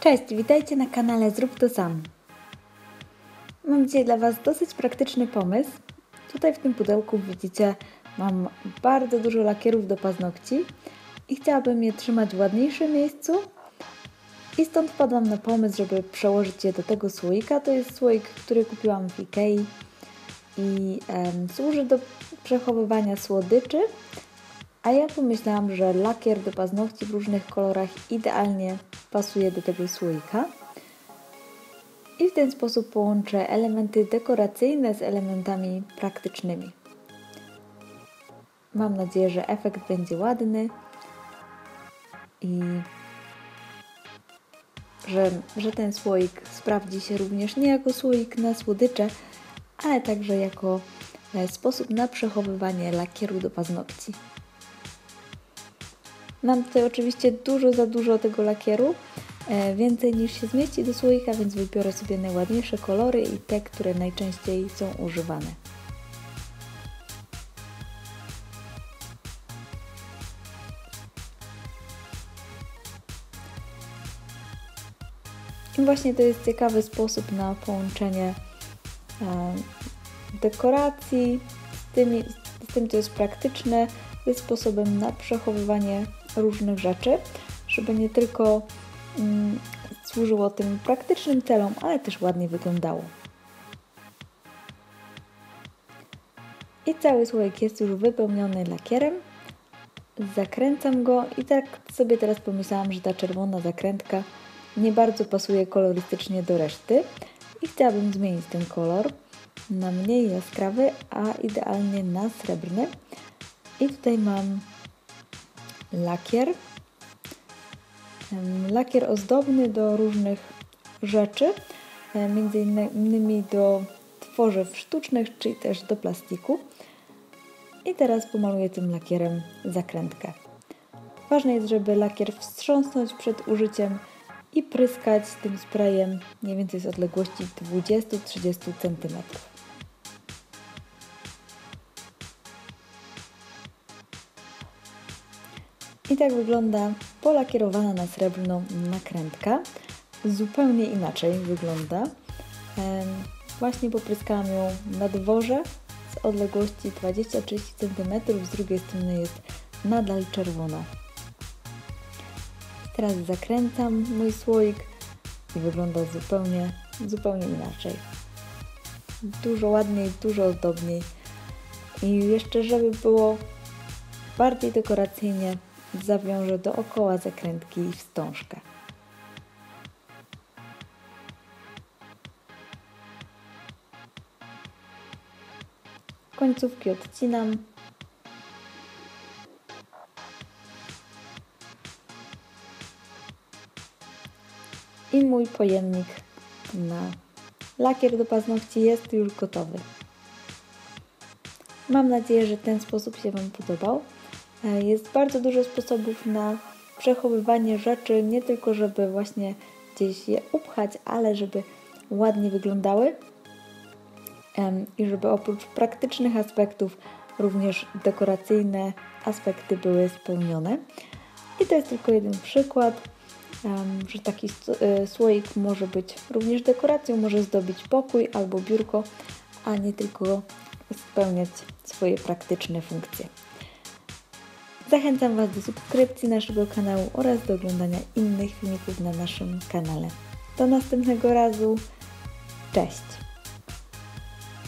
Cześć, witajcie na kanale Zrób to sam. Mam dzisiaj dla Was dosyć praktyczny pomysł. Tutaj w tym pudełku widzicie, mam bardzo dużo lakierów do paznokci i chciałabym je trzymać w ładniejszym miejscu i stąd wpadłam na pomysł, żeby przełożyć je do tego słoika. To jest słoik, który kupiłam w Ikei i służy do przechowywania słodyczy, a ja pomyślałam, że lakier do paznokci w różnych kolorach idealnie pasuje do tego słoika. I w ten sposób połączę elementy dekoracyjne z elementami praktycznymi. Mam nadzieję, że efekt będzie ładny i że ten słoik sprawdzi się również nie jako słoik na słodycze, ale także jako sposób na przechowywanie lakieru do paznokci. Mam tutaj oczywiście za dużo tego lakieru, więcej niż się zmieści do słoika, więc wybiorę sobie najładniejsze kolory i te, które najczęściej są używane. I właśnie to jest ciekawy sposób na połączenie dekoracji z tym, co jest praktyczne, ze sposobem na przechowywanie różnych rzeczy, żeby nie tylko służyło tym praktycznym celom, ale też ładnie wyglądało. I cały słoik jest już wypełniony lakierem. Zakręcam go i tak sobie teraz pomyślałam, że ta czerwona zakrętka nie bardzo pasuje kolorystycznie do reszty i chciałabym zmienić ten kolor na mniej jaskrawy, a idealnie na srebrny. I tutaj mam lakier ozdobny do różnych rzeczy, między innymi do tworzyw sztucznych, czyli też do plastiku. I teraz pomaluję tym lakierem zakrętkę. Ważne jest, żeby lakier wstrząsnąć przed użyciem i pryskać tym sprayem mniej więcej z odległości 20-30 cm. I tak wygląda polakierowana na srebrną nakrętka. Zupełnie inaczej wygląda. Właśnie popryskałam ją na dworze z odległości 20-30 cm, z drugiej strony jest nadal czerwona. Teraz zakręcam mój słoik i wygląda zupełnie inaczej. Dużo ładniej, dużo ozdobniej. I jeszcze, żeby było bardziej dekoracyjnie, zawiążę dookoła zakrętki wstążkę. Końcówki odcinam. I mój pojemnik na lakier do paznokci jest już gotowy. Mam nadzieję, że ten sposób się Wam podobał. Jest bardzo dużo sposobów na przechowywanie rzeczy, nie tylko żeby właśnie gdzieś je upchać, ale żeby ładnie wyglądały i żeby oprócz praktycznych aspektów również dekoracyjne aspekty były spełnione. I to jest tylko jeden przykład, że taki słoik może być również dekoracją, może zdobić pokój albo biurko, a nie tylko spełniać swoje praktyczne funkcje. Zachęcam Was do subskrypcji naszego kanału oraz do oglądania innych filmików na naszym kanale. Do następnego razu. Cześć!